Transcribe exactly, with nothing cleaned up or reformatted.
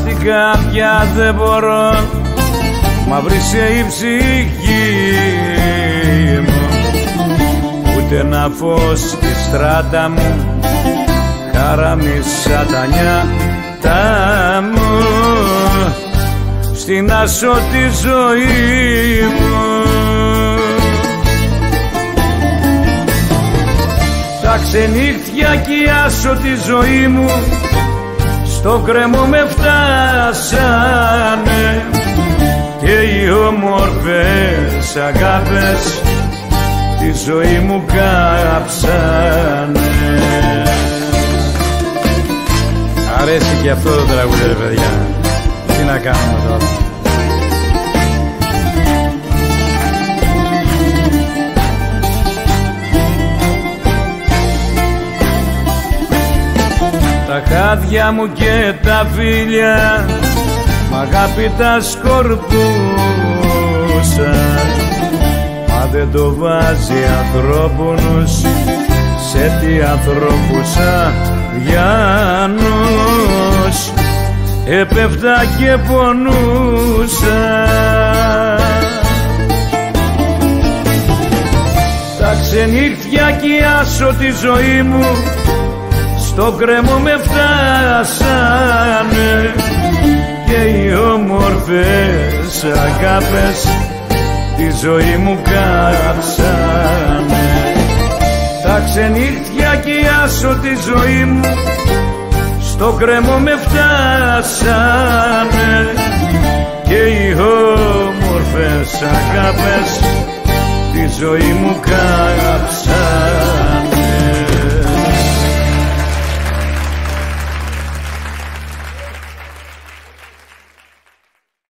στην καρδιά δεν μπορώ, μαύρισε η ψυχή μου. Ούτε ένα φως στη στράτα μου, χαραμίσα τα νιάτα μου, στην άσο τη ζωή μου. Τα ξενύχτια κι η άσο τη ζωή μου, στο κρεμό με φτάσανε, και οι όμορφες αγάπες τη ζωή μου κάψανε. Αρέσει και αυτό το τραγούδι ρε παιδιά, τι να κάνουμε τώρα. Τα χάδια μου και τα φίλια μ' αγάπη τα σκορπούσα, μα δεν το βάζει ανθρώπινους σε τι ανθρώπους αγιάνους, έπεφτα και πονούσα. Τα ξενύχτια κι η άσο τη ζωή μου, στο κρεμό με φτάσανε, και οι όμορφες αγάπες τη ζωή μου κάψανε. Τα ξενύχτια κι η άσο τη ζωή μου, στο κρεμό με φτάσανε, και οι όμορφες αγάπες τη ζωή μου κάψανε.